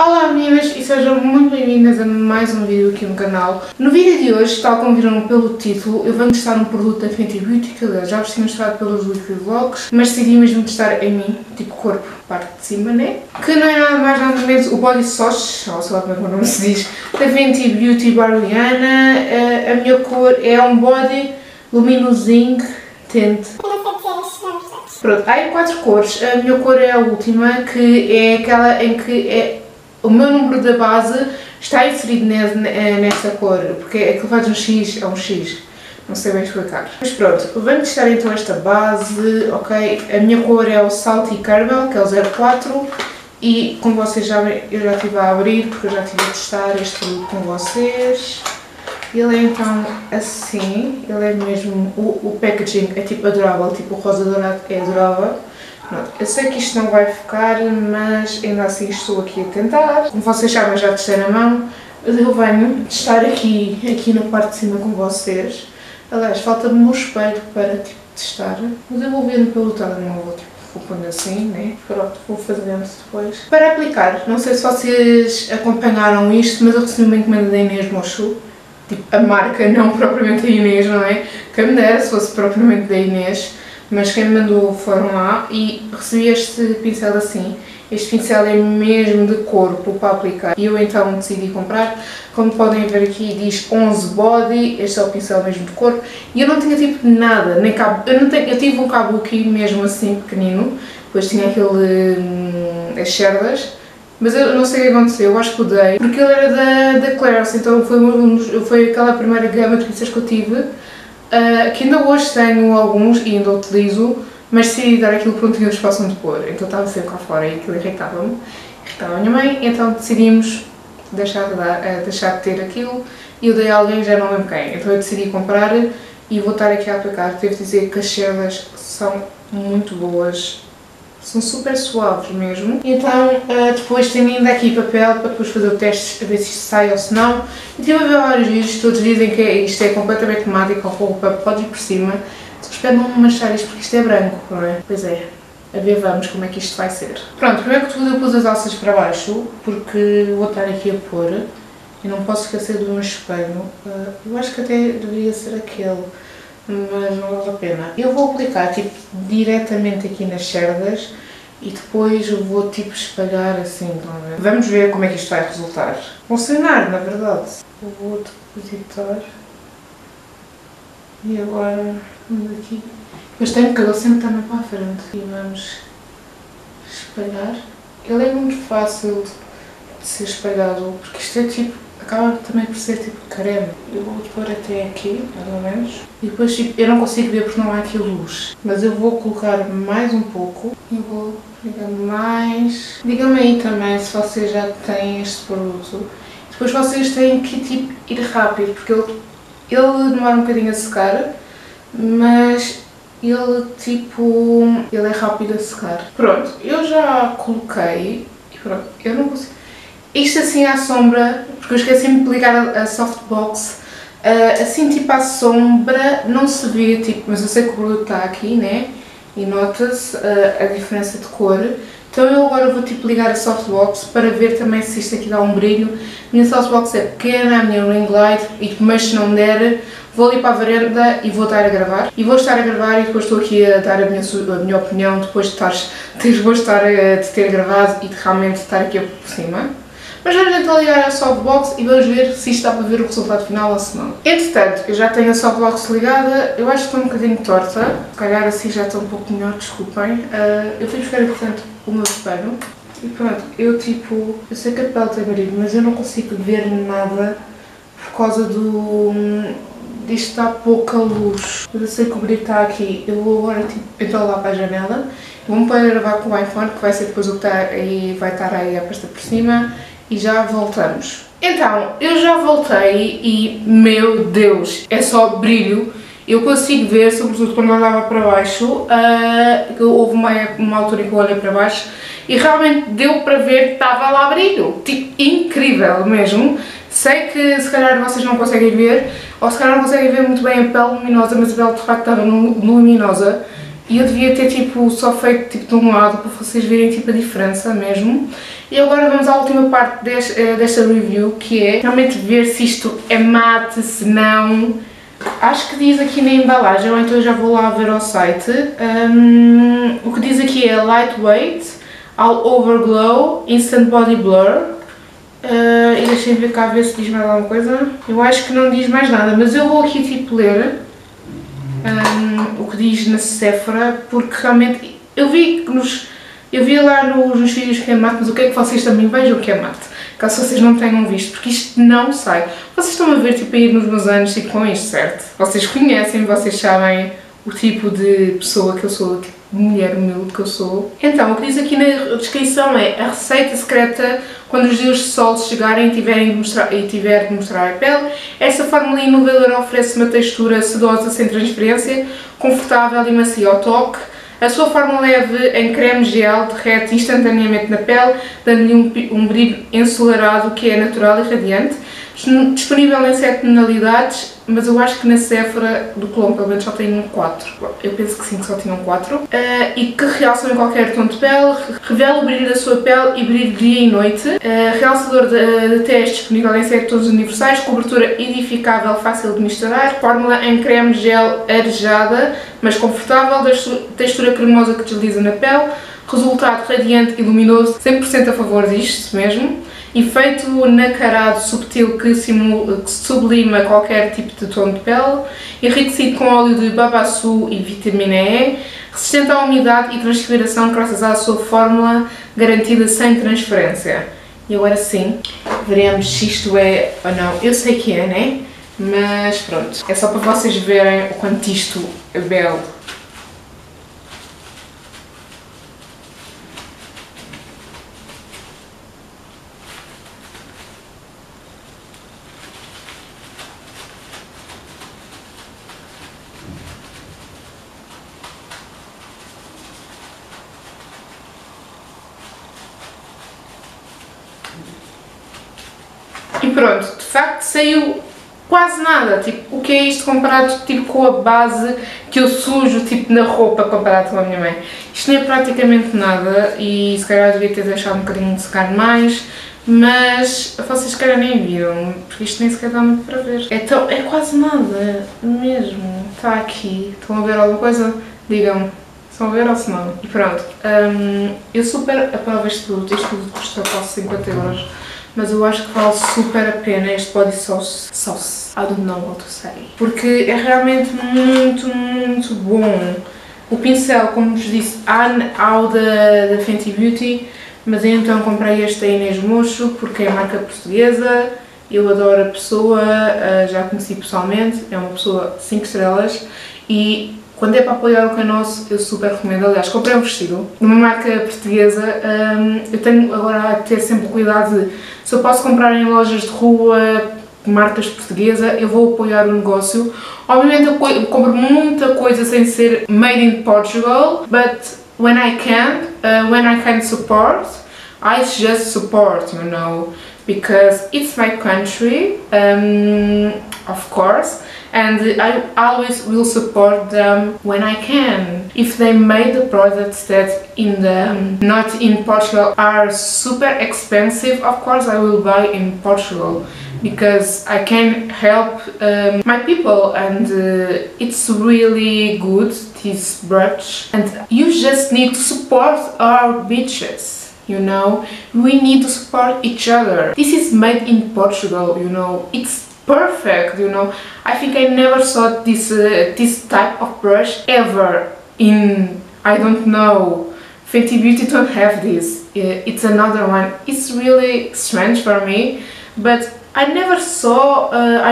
Olá meninas e sejam muito bem-vindas a mais um vídeo aqui no canal. No vídeo de hoje, tal como viram pelo título, eu vou testar um produto da Fenty Beauty que aliás já vos tinha mostrado pelos weekly vlogs, mas decidi mesmo testar em mim, tipo corpo, parte de cima, né? Que não é nada mais nada menos o Body Sauce, ou sei lá como é que o nome se diz, da Fenty Beauty Barbariana. A minha cor é um body luminosinho tente. Pronto, há 4 cores, a minha cor é a última, que é aquela em que o meu número da base está inserido nesta cor, porque aquilo faz um X, é um X, não sei bem explicar. Mas pronto, vamos testar então esta base, ok? A minha cor é o Salty Caramel, que é o 04, e como vocês já veem, eu já estive a abrir, porque eu já estive a testar este produto com vocês. Ele é então assim, ele é mesmo, o packaging é tipo adorável, tipo o rosa dourado é adorável. Pronto, eu sei que isto não vai ficar, mas ainda assim estou aqui a tentar. Como vocês sabem, já testei na mão, eu venho testar aqui na parte de cima com vocês. Aliás, falta-me um espelho para tipo, testar, mas eu vou vendo pelo telemóvel, tipo, vou pondo assim, né? Pronto, vou fazendo depois. Para aplicar, não sei se vocês acompanharam isto, mas eu recebi uma encomenda da Inês Mochu. Tipo, a marca, não propriamente a Inês, não é? Quem me dera se fosse propriamente da Inês, mas quem me mandou foram lá e recebi este pincel assim. Este pincel é mesmo de corpo para aplicar e eu então decidi comprar. Como podem ver aqui diz 11 body, este é o pincel mesmo de corpo e eu não tinha tipo nada, nem cabo, eu tive um cabo aqui mesmo assim pequenino, depois tinha aquele, as cerdas. Mas eu não sei o que aconteceu, eu acho que odeio, porque ele era da Clarins, então foi aquela primeira gama de pincéis que eu tive, que ainda hoje tenho alguns e ainda utilizo, mas decidi dar aquilo que não tinha espaço onde pôr, então estava sempre cá fora e aquilo irritava-me, irritava a minha mãe, então decidimos deixar de ter aquilo e eu dei a alguém, já não lembro quem, então eu decidi comprar e vou estar aqui a aplicar. Devo dizer que as cerdas são muito boas. São super suaves mesmo. Então, depois tenho ainda aqui papel para depois fazer o teste, a ver se isto sai ou se não. E estive a ver vários vídeos, todos dizem que isto é completamente mágico, a roupa pode ir por cima. Só espero não manchar isto porque isto é branco, não é? Pois é, a ver vamos como é que isto vai ser. Pronto, primeiro que tudo eu pus as alças para baixo, porque vou estar aqui a pôr. E não posso esquecer do meu espelho. Eu acho que até deveria ser aquele, mas não vale a pena. Eu vou aplicar tipo diretamente aqui nas cerdas e depois eu vou tipo espalhar assim, estão a ver? Vamos ver como é que isto vai resultar. Funcionar, na verdade. Eu vou depositar e agora vamos aqui. Depois tenho que ele sempre também para a frente e vamos espalhar. Ele é muito fácil de ser espalhado porque isto é tipo, acaba também por ser tipo creme. Eu vou pôr até aqui, mais ou menos. E depois tipo, eu não consigo ver porque não há aqui luz. Mas eu vou colocar mais um pouco. E vou pegar mais. Digam-me aí também se vocês já têm este produto. Depois vocês têm que tipo, ir rápido, porque ele demora um bocadinho a secar. Mas ele tipo, ele é rápido a secar. Pronto, eu já coloquei. E pronto, eu não consigo. Isto assim à sombra, porque eu esqueci-me de ligar a softbox, assim tipo à sombra não se vê, tipo, mas eu sei que o produto está aqui, né? E nota-se a diferença de cor. Então eu agora vou tipo ligar a softbox para ver também se isto aqui dá um brilho. A minha softbox é pequena, a minha ring light, mas se não der, vou ali para a varanda e vou estar a gravar. E vou estar a gravar e depois estou aqui a dar a minha opinião depois de ter gravado e de realmente estar aqui por cima. Mas vamos então ligar a softbox e vamos ver se isto dá para ver o resultado final ou se não. Entretanto, eu já tenho a softbox ligada, eu acho que está um bocadinho torta, se calhar assim já está um pouco melhor, desculpem. Eu fui buscar, portanto, o meu espelho e pronto, eu sei que a pele tem brilho, mas eu não consigo ver nada por causa disto dá pouca luz. Eu sei que o brilho está aqui, eu vou agora tipo, então lá para a janela, vou-me para gravar com o iPhone, que vai ser depois o que está aí, vai estar aí a pasta por cima. E já voltamos. Então, eu já voltei e, meu Deus, é só brilho. Eu consigo ver, sobretudo quando eu olhava para baixo, houve uma altura em que eu olhei para baixo e realmente deu para ver que estava lá brilho. Tipo, incrível mesmo. Sei que se calhar vocês não conseguem ver, ou se calhar não conseguem ver muito bem a pele luminosa, mas a pele de facto estava luminosa. E eu devia ter tipo só feito tipo de um lado para vocês verem tipo a diferença mesmo. E agora vamos à última parte desta review, que é realmente ver se isto é mate, se não. Acho que diz aqui na embalagem, ou então eu já vou lá ver ao site. O que diz aqui é lightweight, all over glow, instant body blur. E deixem ver cá ver se diz mais alguma coisa. Eu acho que não diz mais nada, mas eu vou aqui tipo ler o que diz na Sephora, porque realmente eu vi lá nos vídeos que é mate, mas eu quero que vocês também vejam que é mate, caso vocês não tenham visto, porque isto não sai. Vocês estão a ver tipo aí nos meus anos tipo com isto, certo? Vocês conhecem, vocês sabem o tipo de pessoa que eu sou, tipo de mulher humilde que eu sou. Então, o que diz aqui na descrição é a receita secreta quando os dias de sol chegarem e tiver de mostrar a pele. Esta fórmula inovadora oferece uma textura sedosa sem transferência, confortável e macia ao toque. A sua forma leve em creme gel derrete instantaneamente na pele, dando-lhe um brilho ensolarado que é natural e radiante. Disponível em 7 tonalidades, mas eu acho que na Sephora do Colombo pelo menos só tem 4. Eu penso que sim, que só tinham 4. E que realçam em qualquer tom de pele, revela o brilho da sua pele e brilho dia e noite. Realçador de teste disponível em 7 tons universais, cobertura edificável, fácil de misturar. Fórmula em creme gel arejada, mas confortável, textura cremosa que desliza na pele. Resultado radiante e luminoso, 100% a favor disto mesmo. Efeito nacarado subtil que sublima qualquer tipo de tom de pele, enriquecido com óleo de babaçu e vitamina E, resistente à umidade e transpiração graças à sua fórmula garantida sem transferência. E agora sim, veremos se isto é ou não. Eu sei que é, né? Mas pronto, é só para vocês verem o quanto isto é belo. E pronto, de facto saiu quase nada, tipo, o que é isto comparado tipo, com a base que eu sujo tipo, na roupa comparado com a minha mãe. Isto não é praticamente nada e se calhar eu devia ter deixado um bocadinho de secar mais, mas vocês se calhar nem viram, porque isto nem sequer dá muito para ver. Então é quase nada mesmo, está aqui, estão a ver alguma coisa? Digam-me. Estão a ver ou se não? E pronto, eu super aprovo este produto custa quase 50 €. Mas eu acho que vale super a pena este body sauce. I don't know what to say. Porque é realmente muito, muito bom. O pincel, como vos disse, há o da Fenty Beauty, mas eu então comprei este da Inês Mocho porque é marca portuguesa. Eu adoro a pessoa, já a conheci pessoalmente, é uma pessoa 5 estrelas e quando é para apoiar o Canosso, eu super recomendo. Aliás, comprei um vestido de uma marca portuguesa. Eu tenho agora a ter sempre cuidado de, se eu posso comprar em lojas de rua, marcas portuguesas, eu vou apoiar o negócio. Obviamente eu compro muita coisa sem ser made in Portugal, but when I can support, I just support, you know, because it's my country, of course. And I always will support them when I can. If they made the products that not in Portugal are super expensive, of course I will buy in Portugal because I can help my people, and it's really good, this brush. And you just need to support our beaches. You know, we need to support each other. This is made in Portugal, you know, it's perfect, you know. I think I never saw this type of brush ever in, I don't know, Fenty Beauty don't have this. It's another one. It's really strange for me, but I never saw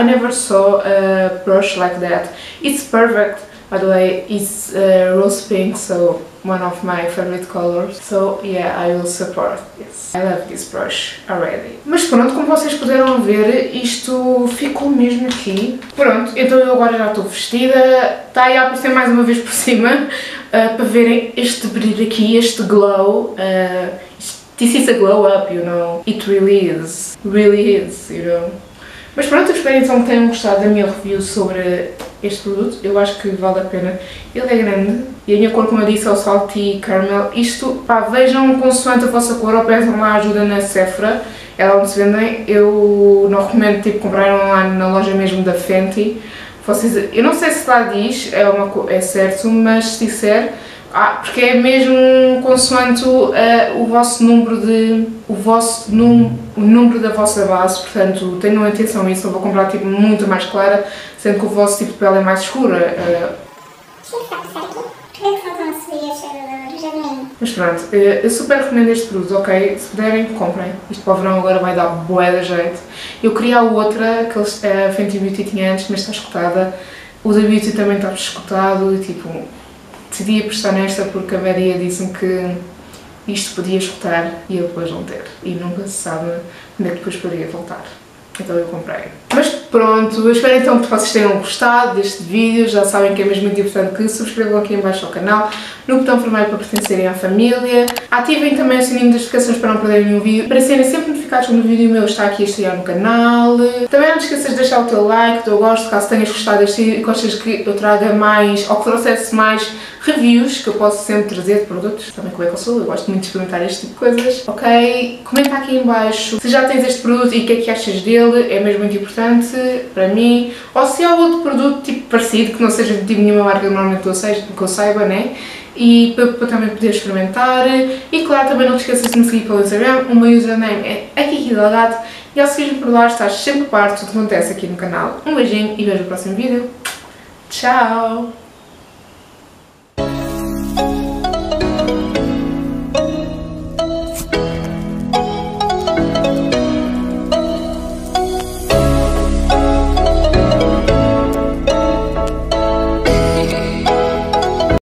a brush like that. It's perfect. By the way, it's rose pink, so one of my favorite colors. So yeah, I will support this. I love this brush already. Mas pronto, como vocês puderam ver, isto ficou mesmo aqui. Pronto, então eu agora já estou vestida. Está aí a aparecer mais uma vez por cima, para verem este brilho aqui, este glow. This is a glow up, you know. It really is, you know. Mas pronto, eu espero então que tenham gostado da minha review sobre este produto, eu acho que vale a pena. Ele é grande e a minha cor, como eu disse, é o Salty Caramel. Isto, pá, vejam consoante a vossa cor ou peçam lá ajuda na Sephora, é lá onde se vendem. Eu não recomendo tipo comprar online na loja mesmo da Fenty. Vocês, eu não sei se lá diz, é certo, mas se disser, porque é mesmo consoante o vosso número o número da vossa base, portanto tenham atenção a isso, não vou comprar tipo muito mais clara, sendo que o vosso tipo de pele é mais escura. Mas pronto, eu super recomendo este produto, ok? Se puderem, comprem. Isto para o verão agora vai dar bué de jeito. Eu queria a outra, que a Fenty Beauty tinha antes, mas está esgotada. O da Beauty também está esgotado e tipo, decidi apostar nesta porque a Maria disse-me que isto podia esgotar e eu depois não ter. E nunca se sabe onde é que depois poderia voltar. Então eu comprei. Mas pronto, eu espero então que vocês tenham gostado deste vídeo. Já sabem que é mesmo muito importante que subscrevam aqui em baixo ao canal, no botão vermelho para pertencerem à família. Ativem também o sininho das notificações para não perderem nenhum vídeo, para serem sempre notificados quando o vídeo meu está aqui a estrear no canal. Também não te esqueças de deixar o teu like, o teu gosto, caso tenhas gostado deste vídeo e gostas que eu traga mais, ou que trouxesse mais reviews, que eu posso sempre trazer de produtos. Sabem como é que eu sou, eu gosto muito de experimentar este tipo de coisas, ok? Comenta aqui em baixo se já tens este produto e o que é que achas dele, é mesmo muito importante para mim. Ou se há outro produto tipo parecido, que não seja de tipo nenhuma marca normalmente que eu saiba, né? E para também poder experimentar. E claro, também não te esqueças de me seguir pelo Instagram, o meu username é Kiki Delgado, e ao seguir-me por lá estás sempre parte do que acontece aqui no canal. Um beijinho e vejo o próximo vídeo. Tchau!